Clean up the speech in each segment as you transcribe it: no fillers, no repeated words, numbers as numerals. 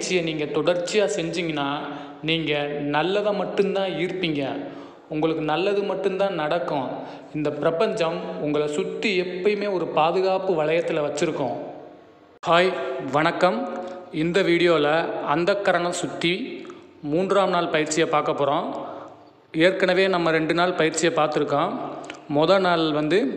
பயிற்சியை நீங்கள் தொடர்ச்சியாக செஞ்சீங்கன்னா நீங்கள் நல்லதை மட்டும்தான் ஈர்ப்பீங்க. உங்களுக்கு நல்லது மட்டும்தான் நடக்கும். இந்த பிரபஞ்சம் உங்களை சுற்றி எப்பயுமே ஒரு பாதுகாப்பு வளையத்தில் வச்சுருக்கோம். ஹாய், வணக்கம். இந்த வீடியோவில் அந்தக்கரணம் சுற்றி 3ஆம் நாள் பயிற்சியை பார்க்க போகிறோம். ஏற்கனவே நம்ம 2 நாள் பயிற்சியை பார்த்துருக்கோம். மொதல் நாள்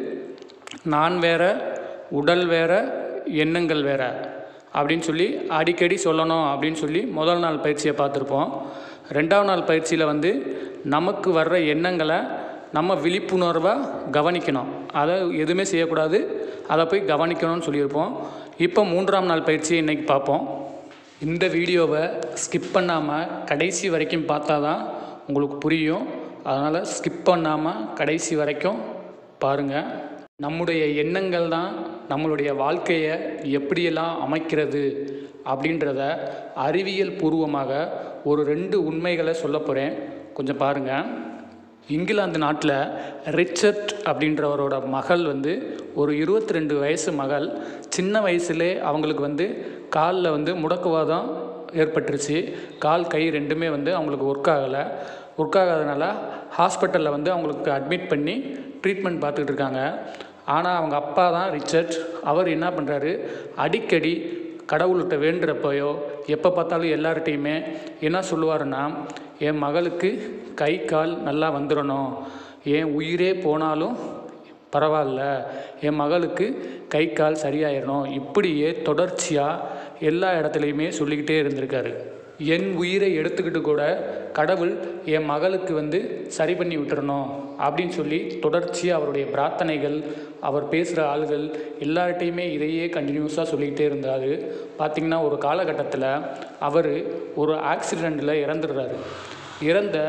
நான் வேற, உடல் வேற, எண்ணங்கள் வேற அப்படின்னு சொல்லி அடிக்கடி சொல்லணும் அப்படின்னு சொல்லி முதல் நாள் பயிற்சியை பார்த்துருப்போம். 2ஆம் நாள் பயிற்சியில் நமக்கு வர்ற எண்ணங்களை நம்ம விழிப்புணர்வாக கவனிக்கணும். அதை எதுவுமே செய்யக்கூடாது, அதை போய் கவனிக்கணும்னு சொல்லியிருப்போம். இப்போ 3ஆம் நாள் பயிற்சியை இன்றைக்கி பார்ப்போம். இந்த வீடியோவை ஸ்கிப் பண்ணாமல் கடைசி வரைக்கும் பார்த்தா தான் உங்களுக்கு புரியும். அதனால் ஸ்கிப் பண்ணாமல் கடைசி வரைக்கும் பாருங்கள். நம்முடைய எண்ணங்கள் தான் நம்மளுடைய வாழ்க்கையை எப்படியெல்லாம் அமைக்கிறது அப்படின்றத அறிவியல் பூர்வமாக ஒரு 2 உண்மைகளை சொல்ல போகிறேன். கொஞ்சம் பாருங்கள். இங்கிலாந்து நாட்டில் ரிச்சர்ட் அப்படின்றவரோட மகள் ஒரு 22 வயசு மகள். சின்ன வயசுலே அவங்களுக்கு காலில் முடக்குவாதம் ஏற்பட்டுருச்சு. கால் கை ரெண்டுமே அவங்களுக்கு ஒர்க் ஆகாதனால ஹாஸ்பிட்டலில் அவங்களுக்கு அட்மிட் பண்ணி ட்ரீட்மெண்ட் பார்த்துக்கிட்டு இருக்காங்க. ஆனால் அவங்க அப்பா தான் ரிச்சர்ட். அவர் என்ன பண்ணுறாரு, அடிக்கடி கடவுள்கிட்ட வேண்டுறப்பையோ எப்போ பார்த்தாலும் எல்லார்கிட்டையுமே என்ன சொல்லுவாருன்னா, என் மகளுக்கு கை கால் நல்லா வந்துடணும், என் உயிரே போனாலும் பரவாயில்ல, என் மகளுக்கு கை கால் சரியாயிடணும், இப்படியே தொடர்ச்சியாக எல்லா இடத்துலையுமே சொல்லிக்கிட்டே இருந்திருக்காரு. என் உயிரை எடுத்துக்கிட்டு கூட கடவுள் என் மகளுக்கு சரி பண்ணி விட்டுறணும் அப்படின்னு சொல்லி தொடர்ச்சியாக அவருடைய பிரார்த்தனைகள், அவர் பேசுகிற ஆள்கள் எல்லார்ட்டையுமே இதையே கண்டினியூஸாக சொல்லிக்கிட்டே இருந்தார். பார்த்திங்கன்னா ஒரு காலகட்டத்தில் அவர் ஒரு ஆக்சிடெண்ட்டில் இறந்துடுறாரு. இறந்த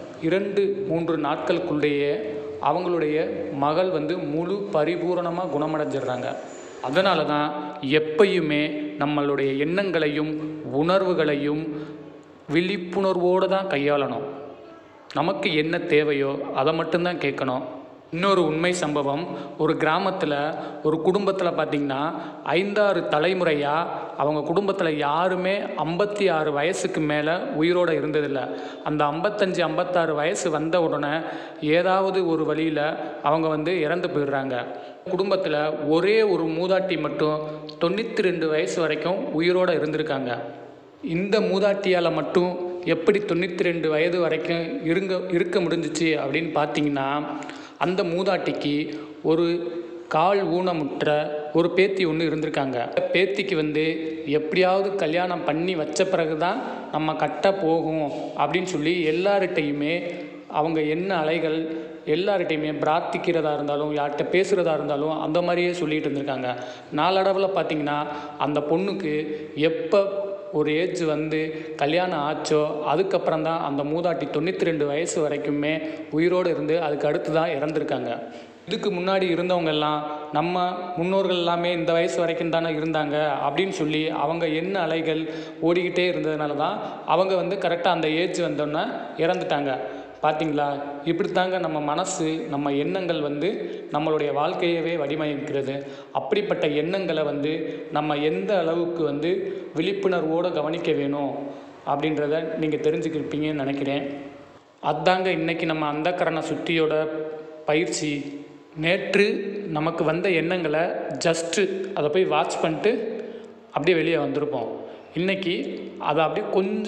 2-3 நாட்களுக்குள்ளேயே அவங்களுடைய மகள் முழு பரிபூரணமாக குணமடைஞ்சிடுறாங்க. அதனால தான் எப்பயுமே நம்மளுடைய எண்ணங்களையும் உணர்வுகளையும் விழிப்புணர்வோடு தான் கையாளணும். நமக்கு என்ன தேவையோ அதை மட்டும்தான் கேட்கணும். இன்னொரு உண்மை சம்பவம், ஒரு கிராமத்தில் ஒரு குடும்பத்தில் பார்த்திங்கன்னா 5-6 தலைமுறையாக அவங்க குடும்பத்தில் யாருமே 56 வயசுக்கு மேலே உயிரோடு இருந்ததில்லை. அந்த 55-56 வயசு வந்த உடனே ஏதாவது ஒரு வழியில் அவங்க இறந்து போயிடுறாங்க. குடும்பத்தில் ஒரே ஒரு மூதாட்டி மட்டும் 92 வயசு வரைக்கும் உயிரோடு இருந்திருக்காங்க. இந்த மூதாட்டியால் மட்டும் எப்படி 92 வயது வரைக்கும் இருக்க முடிஞ்சிச்சு அப்படின்னு பார்த்திங்கன்னா, அந்த மூதாட்டிக்கு ஒரு கால் ஊனமுற்ற ஒரு பேத்தி ஒன்று இருந்திருக்காங்க. பேத்திக்கு எப்படியாவது கல்யாணம் பண்ணி வச்ச பிறகு தான் நம்ம கட்ட போகும் அப்படின்னு சொல்லி எல்லார்கிட்டையுமே அவங்க என்ன அலைகள் எல்லார்கிட்டையுமே பிரார்த்திக்கிறதா இருந்தாலும் யார்கிட்ட பேசுகிறதா இருந்தாலும் அந்த மாதிரியே சொல்லிகிட்டு இருந்திருக்காங்க. நாளடைவில் பார்த்திங்கன்னா அந்த பொண்ணுக்கு எப்போ ஒரு ஏஜ் கல்யாணம் ஆச்சோ அதுக்கப்புறம் தான் அந்த மூதாட்டி 92 வயசு வரைக்குமே உயிரோடு இருந்து அதுக்கு அடுத்து தான் இறந்துருக்காங்க. இதுக்கு முன்னாடி இருந்தவங்கெல்லாம் நம்ம முன்னோர்கள் எல்லாமே இந்த வயசு வரைக்கும் தானே இருந்தாங்க அப்படின்னு சொல்லி அவங்க என்ன அலைகள் ஓடிக்கிட்டே இருந்ததுனால தான் அவங்க கரெக்டாக அந்த ஏஜ் வந்தோன்னே இறந்துட்டாங்க. பார்த்திங்களா, இப்படித்தாங்க நம்ம மனசு, நம்ம எண்ணங்கள் நம்மளுடைய வாழ்க்கையவே வடிவமைக்கிறது. அப்படிப்பட்ட எண்ணங்களை நம்ம எந்த அளவுக்கு விழிப்புணர்வோடு கவனிக்க வேணும் அப்படின்றத நீங்கள் தெரிஞ்சுக்கிருப்பீங்கன்னு நினைக்கிறேன். அதாங்க இன்றைக்கி நம்ம அந்தக்கரண சுற்றியோட பயிற்சி. நேற்று நமக்கு வந்த எண்ணங்களை ஜஸ்ட்டு அதை போய் வாட்ச் பண்ணிட்டு அப்படியே வெளியே வந்திருப்போம். இன்றைக்கி அதை அப்படியே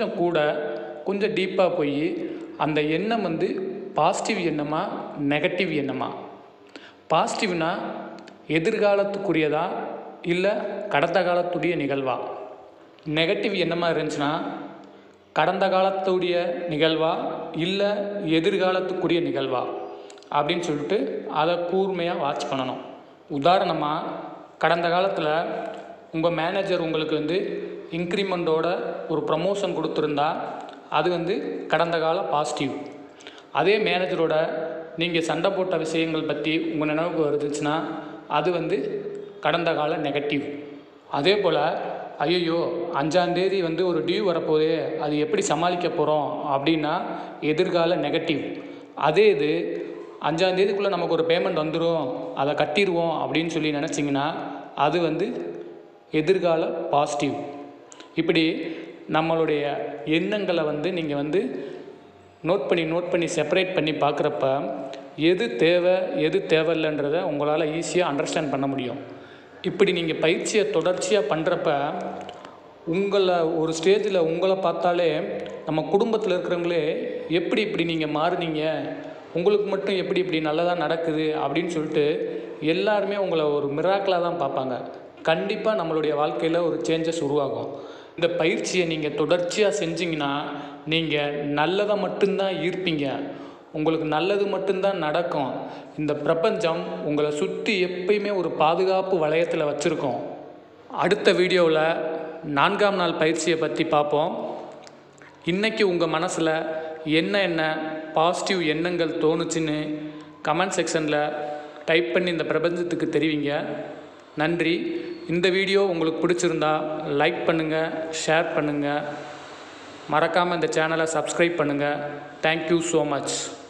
கொஞ்சம் டீப்பாக போய் அந்த எண்ணம் பாசிட்டிவ் எண்ணமா நெகட்டிவ் எண்ணமா? பாசிட்டிவ்னா எதிர்காலத்துக்குரியதா இல்லை கடந்த காலத்துடைய நிகழ்வா? நெகட்டிவ் எண்ணமாக இருந்துச்சுன்னா கடந்த காலத்துடைய நிகழ்வா இல்லை எதிர்காலத்துக்குரிய நிகழ்வா அப்படின்னு சொல்லிட்டு அதை கூர்மையாக வாட்ச் பண்ணணும். உதாரணமாக, கடந்த காலத்தில் உங்கள் மேனேஜர் உங்களுக்கு இன்க்ரிமெண்ட்டோட ஒரு ப்ரமோஷன் கொடுத்துருந்தா அது கடந்த கால பாசிட்டிவ். அதே மேனேஜரோட நீங்கள் சண்டை போட்ட விஷயங்கள் பற்றி உங்கள் நினைவுக்கு வருதுச்சுன்னா அது கடந்த கால நெகட்டிவ். அதே போல் ஐயோ 5ஆம் தேதி ஒரு டியூ வரப்போதே, அது எப்படி சமாளிக்க போகிறோம் அப்படின்னா எதிர்கால நெகட்டிவ். அதே இது 5ஆம் தேதிக்குள்ளே நமக்கு ஒரு பேமெண்ட் வந்துடும், அதை கட்டிடுவோம் அப்படின்னு சொல்லி நினச்சிங்கன்னா அது எதிர்கால பாசிட்டிவ். இப்படி நம்மளுடைய எண்ணங்களை நீங்கள் நோட் பண்ணி செப்பரேட் பண்ணி பார்க்குறப்ப எது தேவை எது தேவையில்லைன்றதை உங்களால் ஈஸியாக அண்டர்ஸ்டாண்ட் பண்ண முடியும். இப்படி நீங்கள் பயிற்சியை தொடர்ச்சியாக பண்ணுறப்ப உங்களை ஒரு ஸ்டேஜில் உங்களை பார்த்தாலே நம்ம குடும்பத்தில் இருக்கிறவங்களே எப்படி இப்படி நீங்கள் மாறுனீங்க, உங்களுக்கு மட்டும் எப்படி இப்படி நல்லதாக நடக்குது அப்படின்னு சொல்லிட்டு எல்லாருமே உங்களை ஒரு மிராக்கலாக தான் பார்ப்பாங்க. கண்டிப்பாக நம்மளுடைய வாழ்க்கையில் ஒரு சேஞ்சஸ் உருவாகும். இந்த பயிற்சியை நீங்கள் தொடர்ச்சியாக செஞ்சிங்கன்னா நீங்கள் நல்லதை மட்டும்தான் ஈர்ப்பீங்க. உங்களுக்கு நல்லது மட்டும்தான் நடக்கும். இந்த பிரபஞ்சம் உங்களை சுற்றி எப்பயுமே ஒரு பாதுகாப்பு வளையத்தில் வச்சுருக்கோம். அடுத்த வீடியோவில் 4ஆம் நாள் பயிற்சியை பற்றி பார்ப்போம். இன்றைக்கி உங்கள் மனசில் என்ன பாசிட்டிவ் எண்ணங்கள் தோணுச்சுன்னு கமெண்ட் செக்ஷனில் டைப் பண்ணி இந்த பிரபஞ்சத்துக்கு தெரிவிங்க. நன்றி. இந்த வீடியோ உங்களுக்கு பிடிச்சிருந்தா லைக் பண்ணுங்கள், ஷேர் பண்ணுங்கள், மறக்காமல் இந்த சேனலை சப்ஸ்கிரைப் பண்ணுங்கள். Thank you so much.